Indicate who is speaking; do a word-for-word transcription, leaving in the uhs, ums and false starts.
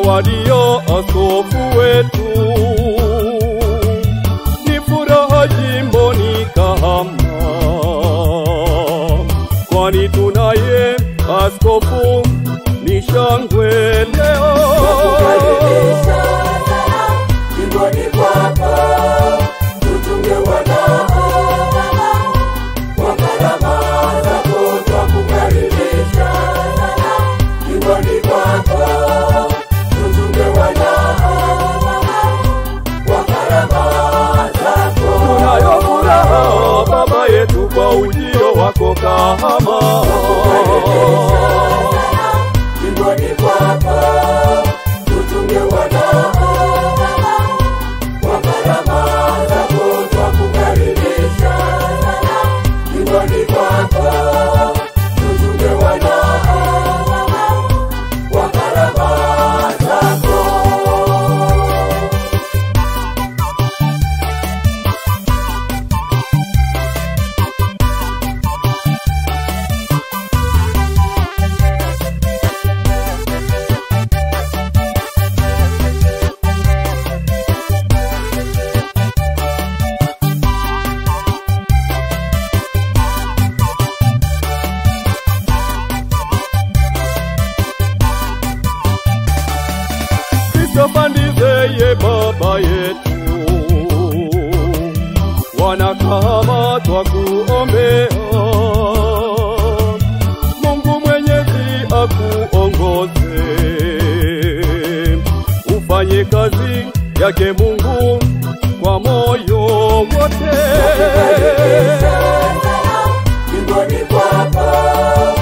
Speaker 1: walio askofu wetu. Ni furaha jimboni Kahama, kwani tunaye askofu, ni shangwe leo.
Speaker 2: Tukukaribisha sana jimboni kwako, tutunge wanao kwa karama zako. Tukukaribisha sana jimboni kwako, tutunge wanao kwa karama zako.
Speaker 1: Tunayo furaha Baba yetu kwa ujio wako Kahama.
Speaker 2: Tukukaribisha sana jimboni kwako, tutunge wanao kwa karama zako. Tukukaribisha sana jimboni kwako, tutunge wanao kwa karama zako.
Speaker 1: Tupandizeye Baba yetu, wana Kahama twakuombea. Mungu Mwenyezi akuongoze, ufanye kazi yake Mungu kwa moyo wote.
Speaker 2: Tukukaribisha sana jimboni kwako,